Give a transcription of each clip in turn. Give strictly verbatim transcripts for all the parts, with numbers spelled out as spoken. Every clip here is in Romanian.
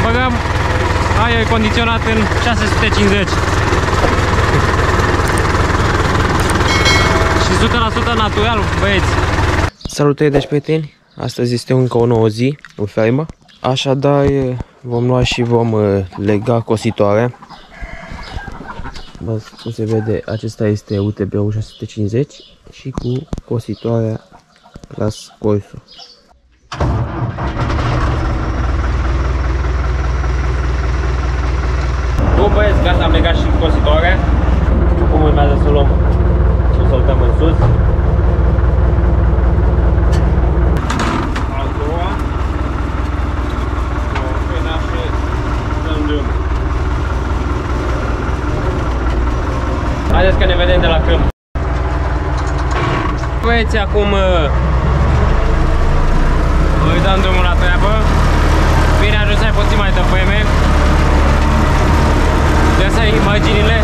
băgăm aer condiționat în șase sute cincizeci. Și o sută la sută natural, băieți. Salutări, deci, prieteni! Astăzi este încă o nouă zi în fermă. Așadar vom lua și vom lega cositoarea. Cum se vede, acesta este U T B-ul șase sute cincizeci și cu cositoarea Class Corso. Bun, băieți, gata, am legat și cositoarea. Cum urmează să o luăm, să o săltăm în sus. A doua. O penașă, dăm drum. Haideți că ne vedem de la câmp. Băieți, acum îi dăm drumul la treabă. Bine, ajunsai puțin mai devreme. Găsai imaginile.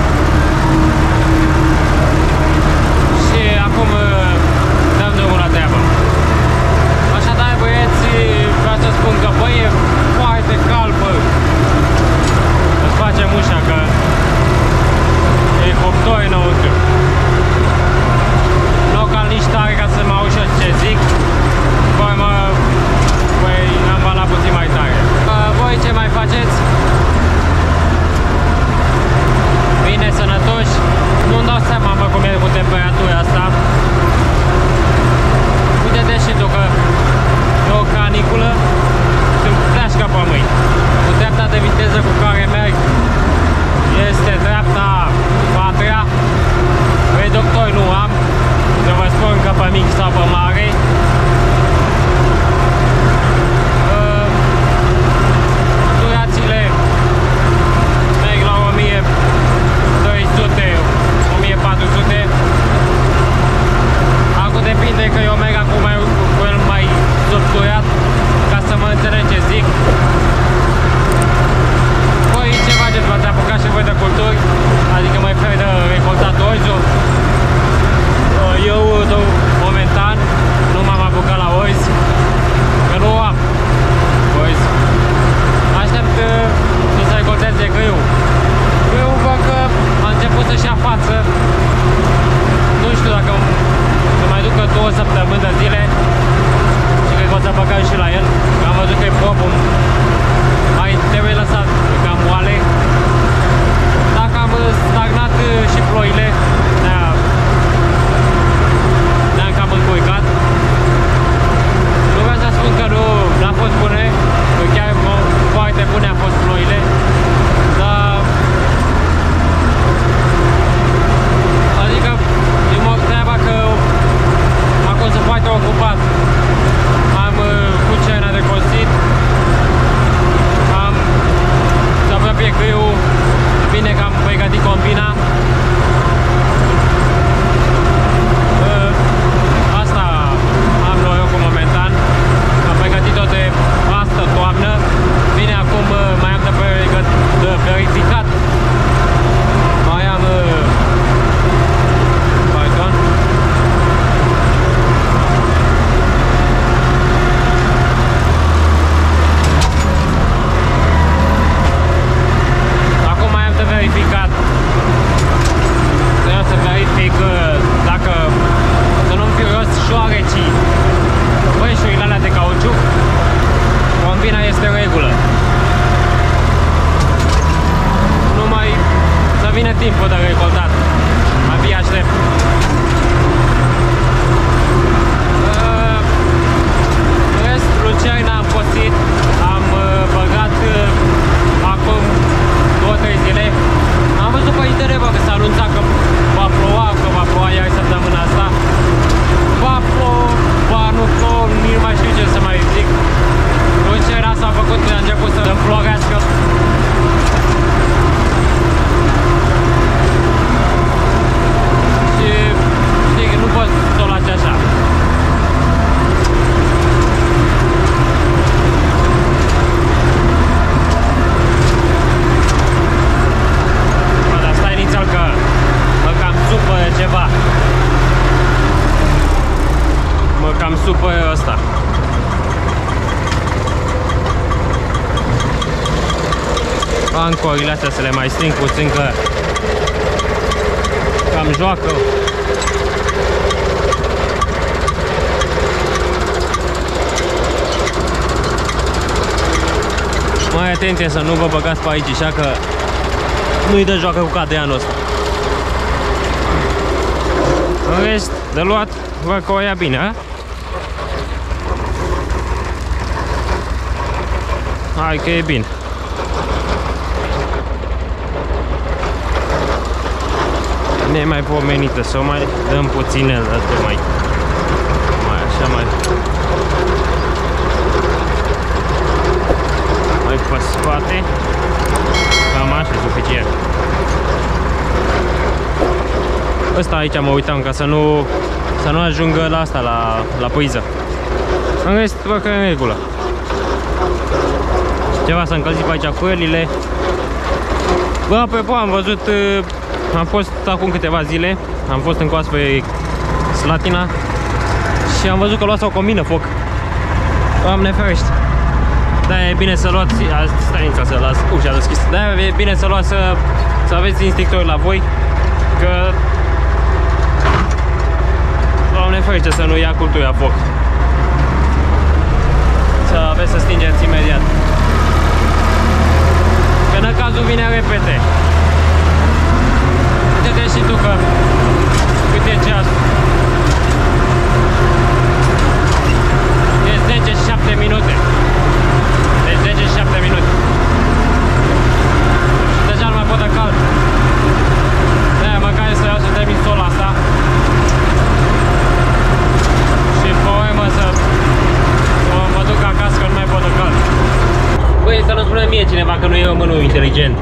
Și acum dăm drumul la treabă. Așadar, băieți, vreau să spun că băi, e foarte cald, bă. Îți facem ușa că e cuptor înăuntru. Nu cal nici tare ca să mă auzi ce zic. Băi, mă, băi, am balat puțin mai tare. Voi ce mai faceți? Bine, sănătoși. Nu-mi dau seama, mă, cum e cu temperatura asta. Uite-te și tu că e o caniculă și îmi fleașcă pe mâini. Cu dreapta de viteză cu care merg este dreapta patrea. Reductori nu am, să vă spun că pe mic sau pe mare. Durațiile merg la o mie doi sute, o mie patru sute. Acum depinde că eu merg acum mai, cu el mai subturat, ca să mă înțelegeți, zic. Voi ce faceți? V-ați apucat și voi de culturi? Adică mai fel de recoltat orzul? Eu, momentan, nu ancorile astea să le mai strâng puțin, că cam joacă. Mai atenție să nu vă băgați pe aici, așa că nu-i dă joacă cu cadeanul ăsta. În rest, de luat, văd că o ia bine, a? Hai că e bine. Nemaipomenită, să o mai dăm puținel, asta mai, mai așa, mai mai pe spate, cam așa, suficient. Ăsta aici mă uitam ca să nu, să nu ajungă la asta, la, la pâiză. În rest, văd că e în regulă. Ceva s-a încălzit pe aici pălile. Bă, apropo, am văzut, am fost acum câteva zile, am fost în coasă pe Slatina și am văzut că luați o combină foc. Doamne ferește. Da, e bine să luați, stai să las ușa deschisă. Da, e bine să luați, să, să aveți instinctori la voi, că Doamne ferește să nu ia cultura foc. Să aveți să stingeți imediat. Că în cazul vine repede. Uite-te și tu că cât e ceasul. E zece și șapte minute. Deci zece și șapte minute. Și deja nu mai pot de cald. De-aia măcar să iau să termin sola asta. Și pe urmă să mă duc acasă că nu mai pot de cald. Băi, să nu spună mie cineva că nu e românul inteligent.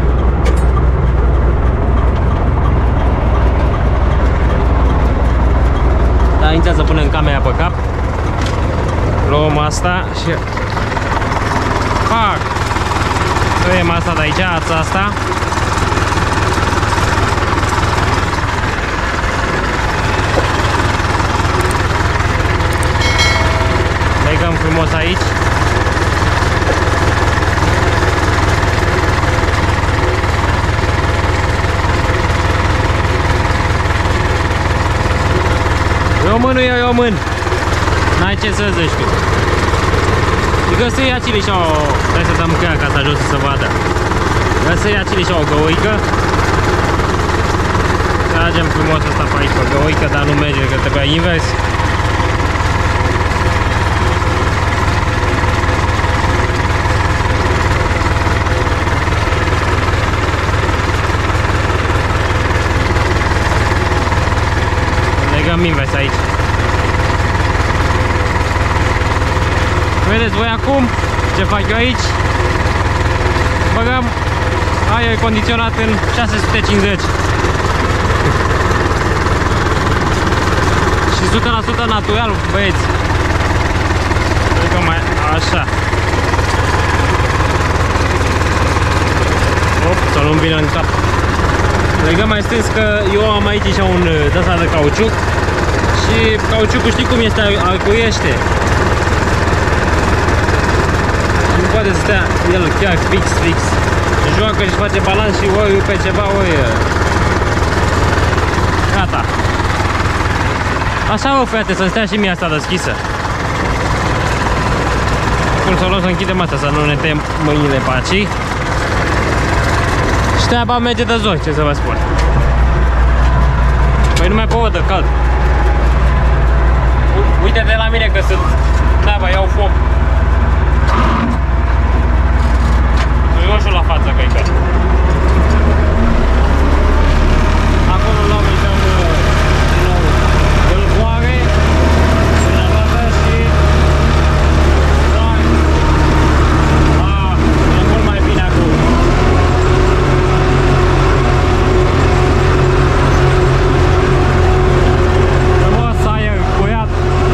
Da, aici să punem camera pe cap. Luăm asta și... Pac! Tăiem asta de aici, ața asta. Legăm frumos aici. Românul e român. N-ai ce să zici tu. Adică să ia cili și o... Hai să dăm căia ca să ajut să se vadă. Să ia cili și o găuică. Tragem frumos asta pe aici pe găuică, dar nu merge, că trebuia invers. Legăm invers aici. Vedeți voi acum ce fac eu aici? Băgăm aer condiționat în șase sute cincizeci. Și o sută la sută natural, băieți. Cred că mai așa. Op, să nu-mi vină în cap. Legăm mai strâns că eu am aici și un de-asta de cauciuc. Și cauciucul știi cum este, arcuiește. Nu poate să stea el chiar fix, fix. Și joacă și face balans și ori pe ceva, ori... Gata. Așa mă, frate, să stea și mie asta deschisă. Cum să o luăm să închidem asta, să nu ne tem mâinile pe aici. Și treaba merge de zori, ce să vă spun. Păi nu mai pot de cald. Uite de la mine că sunt... Treaba, iau foc. Roșu la față, căică. Acolo luăm, îi dăm din nou gâlboare, granată și soare. Ah, e mult mai bine acum. Frumos, aer curat.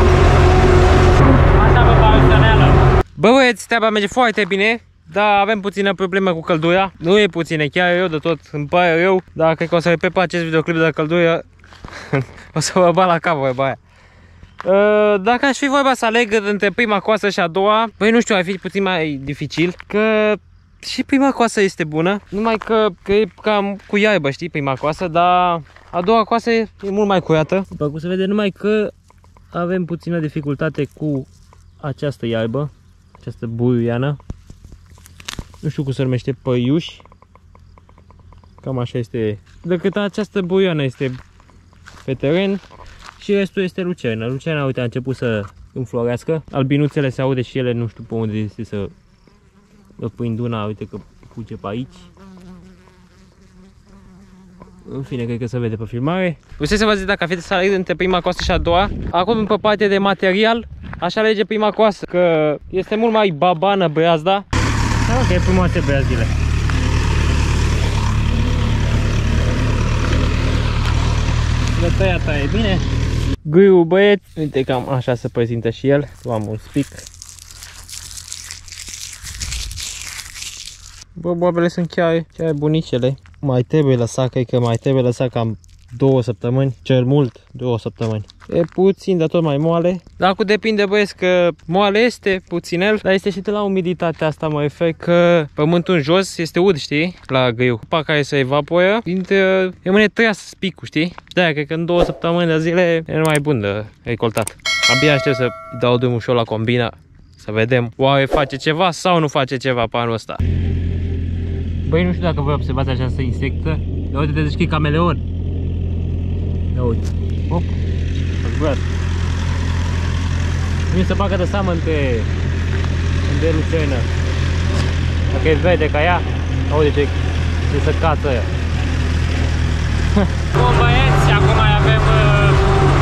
Așa vă pare stăneală. Bă, băieți, treaba merge foarte bine. Da, avem puțină problemă cu căldura. Nu e puține, chiar eu de tot. Îmi pare rău, dar cred că o să repet pe acest videoclip de căldură. O să vă bat la cap vorba aia. Dacă aș fi vorba să aleg între prima coasă și a doua, păi nu știu, ar fi puțin mai dificil. Că și prima coasă este bună, numai că, că e cam cu iarbă, știi, prima coasă, dar a doua coasă e, e mult mai curată. După cum se vede, numai că avem puțină dificultate cu această iarbă, această buruiană. Nu știu cum se numește, păiuși. Cam așa este. Decât această buruiană este pe teren și restul este lucernă. Lucerna, uite, a început să înflorească. Albinuțele se aude și ele, nu știu pe unde este să prind una, uite că fuge pe aici. În fine, cred că se vede pe filmare. Vreau să vă zic dacă aveți să aleg între prima coasă și a doua. Acum, pe partea de material, aș alege prima coasă, că este mult mai babană breazda. Ok, frumoase breazdile. De tăiat e bine. Grâul, băieți, uite cam așa se prezintă și el. Am un spic. Bă, boabele sunt chiar, chiar bunicele. Mai trebuie lăsat, cred că mai trebuie lăsat cam două săptămâni, cel mult două săptămâni. E puțin, dar tot mai moale. Dar cu depinde, băieți, că moale este puținel, dar este și de la umiditatea asta, mă refer, că pământul în jos este ud, știi, la grâu. Apa care se evaporă, dintre, rămâne treas spicul, știi? De-aia cred că în două săptămâni de zile e mai bun de recoltat. Abia aștept să dau drumul și la combina, să vedem oare face ceva sau nu face ceva pe anul ăsta. Băi, nu știu dacă voi observați această insectă. Ia uite, te zici că e cameleon. Ia uite. Hop. A zburat. Nu se bagă de seamă între între lucernă. Dacă e verde ca ea, aude ce, ce să cață aia. Bun, băieți, acum mai avem uh,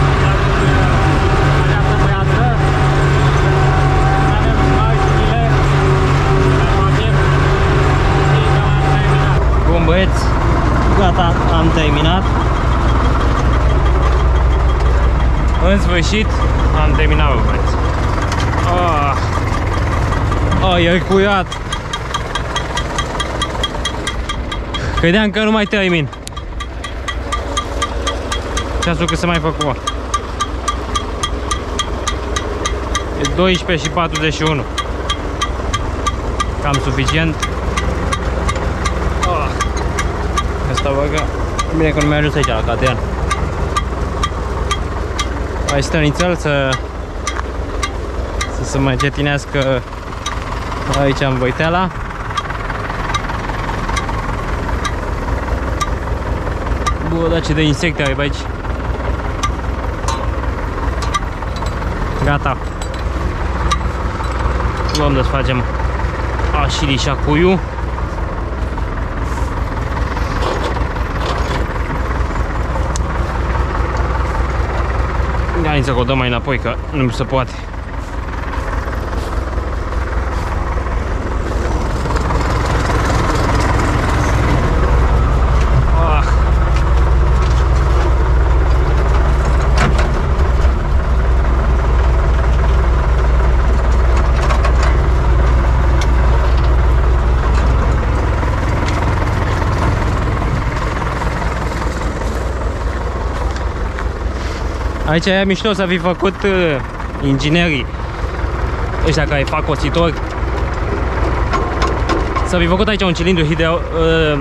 această breazdă. Avem marginile. Bun, băieți, gata, am terminat. În sfârșit, am terminat, băieți. Ah, ah, e curat. Credeam că nu mai termin. Ceasul că se mai făcut. E douăsprezece și patruzeci și unu. Cam suficient. Ah, asta băga. Bine că nu mi-a ajuns aici la catean. Mai stă nițel să să se mai cetinească aici în văiteala. Bă, dar ce de insecte ai pe aici. Gata. Luăm, desfacem așirii și acuiul. Hai să o dăm mai înapoi, că nu se poate. Ah. Aici e mișto să fi făcut uh, inginerii ăștia care fac cositori. Să fi făcut aici un cilindru hidro, uh,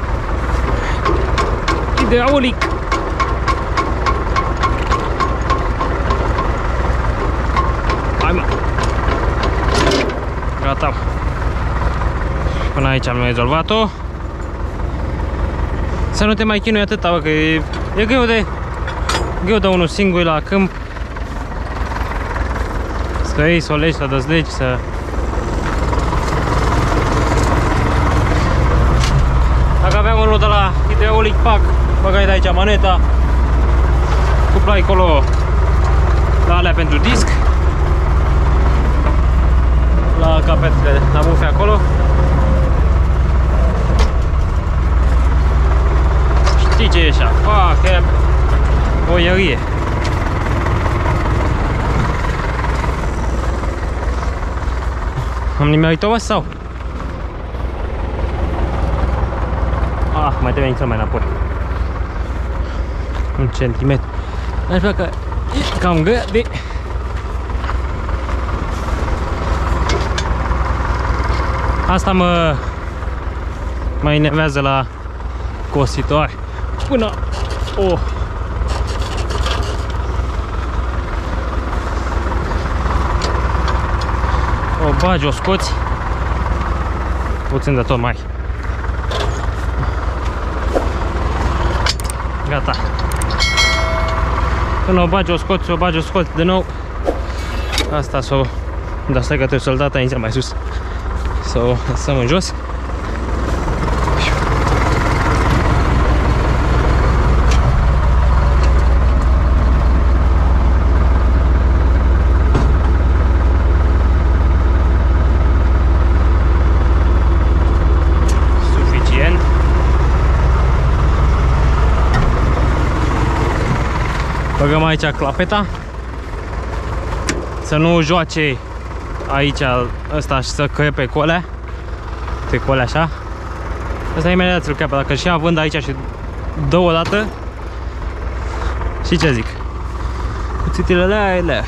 hidraulic. Hai, mă. Gata. Până aici am rezolvat-o. Să nu te mai chinui atâta, bă, că e, e greu de greu de unul singur la câmp. Să iei, să o legi, să dăzlegi, să... Dacă aveam unul de la hidraulic pack, băgai de aici maneta, cuplai acolo la alea pentru disc, la capetele, la bufe acolo. Știi ce e așa? Fac, e boierie. Am nimerit-o sau? Ah, mai trebuie nițel mai înapoi. Un centimetru. Aș vrea că e cam greu de... Asta mă, mai enervează la cositoare. Până... Oh! O bagi, o scoți. Puțin de tot mai. Gata. Când o bagi, o scoți, o bagi, o scoți de nou. Asta s-o... Dar stai că trebuie să-l data aici mai sus. Să o lăsăm în jos. Suficient. Băgăm aici clapeta. Să nu joace aici ăsta și să crepe colea. Te colea așa. Asta imediat îl crepe. Dacă și având aici și dă o dată. Și ce zic? Cuțitele alea, alea.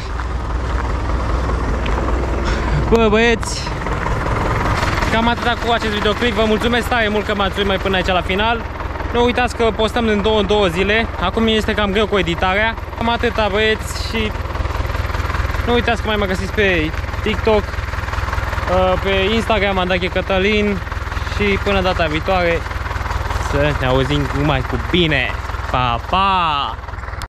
Bă, băieți, cam atâta cu acest videoclip. Vă mulțumesc tare mult că m-ați mai până aici la final. Nu uitați că postăm în două, două zile. Acum este cam greu cu editarea. Cam atâta, băieți, și nu uitați că mai mă găsiți pe TikTok, pe Instagram, Andache Cătălin, și până data viitoare să ne auzim numai cu bine. Pa, pa!